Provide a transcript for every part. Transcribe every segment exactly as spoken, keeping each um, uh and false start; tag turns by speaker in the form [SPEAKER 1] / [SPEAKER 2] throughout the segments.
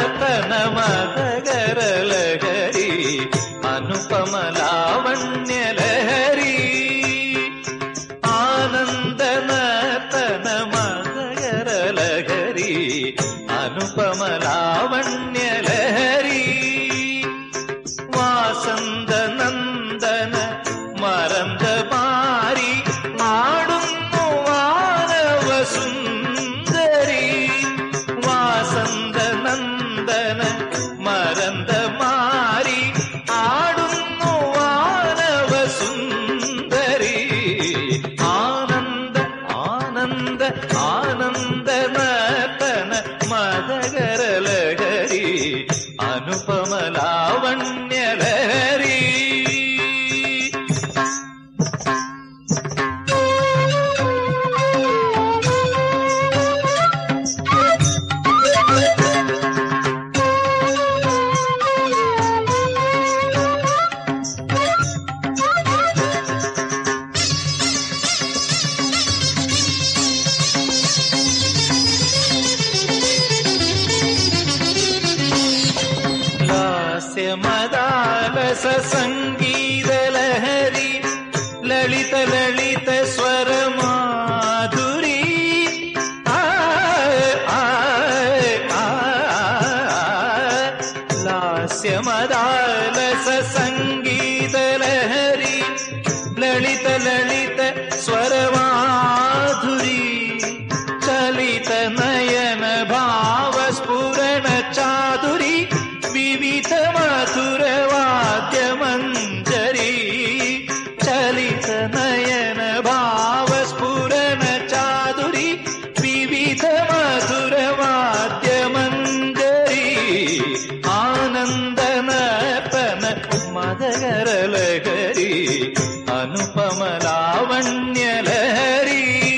[SPEAKER 1] നർത്തന മദകരലഹരി അനുപമലാവണ്യലഹരി ആനന്ദ നർത്തന മദകരലഹരി അനുപമലാവണ്യലഹരി വാസന്ത നന്ദന മരന്ത മാരി ആടുന്നു വാനവസുന്ദരി വാസന്ത നന്ദന മരന്ത മാരി ആടുന്നു വാനവസുന്ദരി ആനന്ദ ആനന്ദ ആനന്ദ നർത്തന മദകരലഹരി അനുപമലാവണ്യലഹരി മദാലസ സംഗീതലഹരി ലളിത ലളിത സ്വരമാധുരി ലാസ്യ മദാലസ സംഗീതലഹരി ലളിത ലളിത സ്വരമാധുരി ചലിത നയന ഭാവസ്ഫുരണ ചാതുരി വിവിധ മധുരവാദ്യമഞ്ജരി ചലിത നയന ഭാവസ്ഫുരണ ചാതുരി വിവിധ മധുരവാദ്യമഞ്ജരി ആനന്ദ നർത്തന മദകരലഹരി അനുപമലാവണ്യലഹരി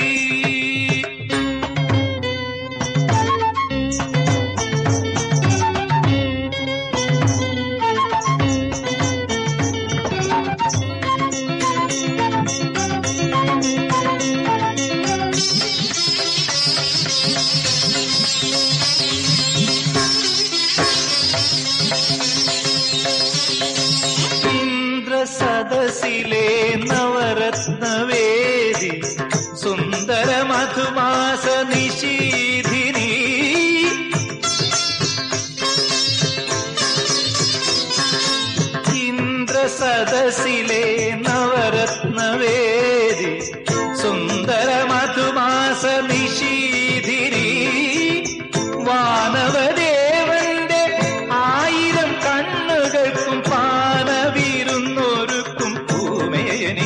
[SPEAKER 1] സദസിലെ നവരത്നവേദി സുന്ദര മധുമാസ നിശീധിനി ഇന്ദ്ര സദസിലെ നവരത്നവേദി സുന്ദര മധുമാസ നിശീധിനി വാനവദേവന്റെ ആയിരം കണ്ണുകൾക്കും പാനവിരുന്നൊരുക്കും പൂമേനി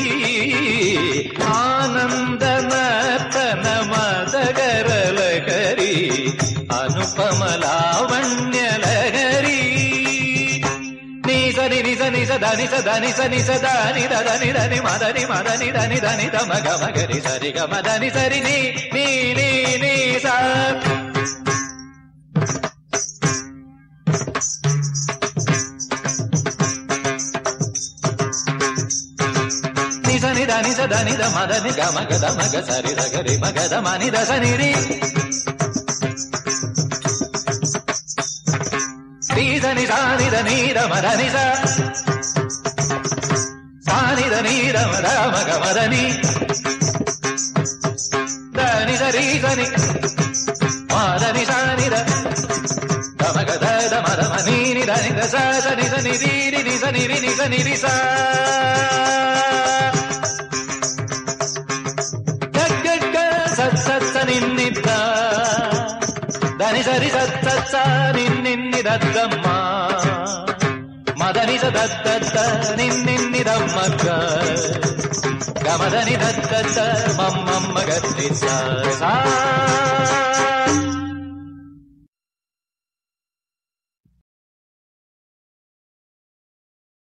[SPEAKER 1] ആനന്ദ നർത്തന മദകരലഹരി അനുപമലാവണ്യലഹരി നിസ നിസ നിസ ധനി സ ധനി സ നിസ ധനി ധനി ധനി മദനി മദനി ധനി ധനി ധമ ഗമ ഗരി സരി ഗമ ധനി സരി നീ നീ നീ നീ സ నిసని దని సదని ద మదని గ మగ ద మగ సరి ద గరి మగ ద మని ద సని రి రి దని సాని ద ని ద మ ద ని స సాని ద ని ద మ ద మగ మ ద ని ద ని స రి సని మ ద ని సాని ద ద మగ ద ద మ ద మ ని ని ద ని ద స స ని స ని రి రి ని స ని రి ని స ని రి స సత్స నిన్నిద్ద దని సరి సత్స నిన్నిన్ని దద్దమ్మ మదని దద్ద నిన్నిన్ని దమ్మక్క గమదని దద్ద మమ్మమ్మ గట్టి సా